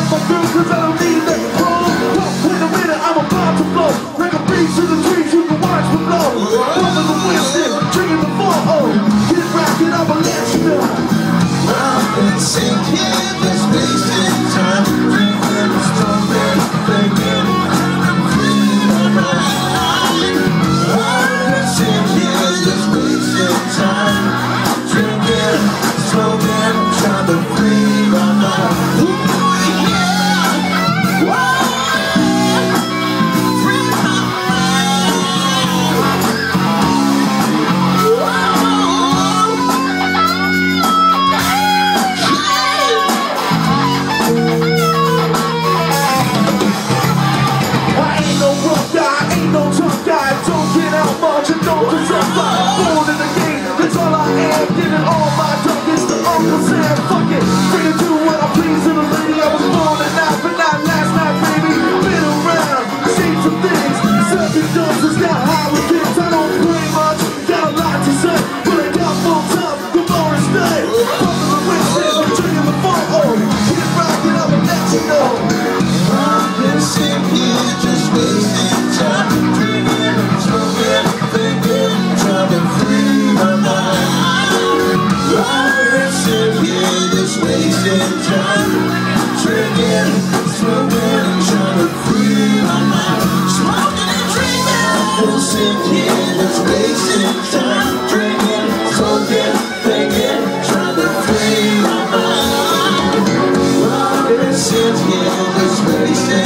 off my girl cause I don't need that control. Wait a minute, I'm about to blow. Like a breeze to the trees, you can watch me blow. Rolling the wind, drinking the fall. Oh, get rockin', I'ma let you know. I've been sinking, just wasting time. Drinking the strawberry, thinking I'm free my mind. I've been sinking, just wasting time. Drinking, smoking, trying to free my mind. Ooh, yeah. Whoa. Free my mind. Don't deserve life, born in the game, that's all I am. Giving all my dough, it's the Uncle Sam. Fuck it, free to do what I please to the lady I was born tonight, but not last night, baby. Been around, seen some things, serving dogs, it's got high with kids. I don't play much, got a lot to say, but I got full time, the Morris Day. Fucking the Winston, I'm drinking the phone. Oh, get rockin', I'ma let you know. I've been sitting here just wasting time. Drinking and smoking, thinking, trying to free my mind. I've been sitting here just wasting time. Drinking, smoking, trying to free my mind. Smoking and drinking. I've been sitting here just wasting time. Drinking, smoking, thinking, trying to free my mind. I've been sitting here just wasting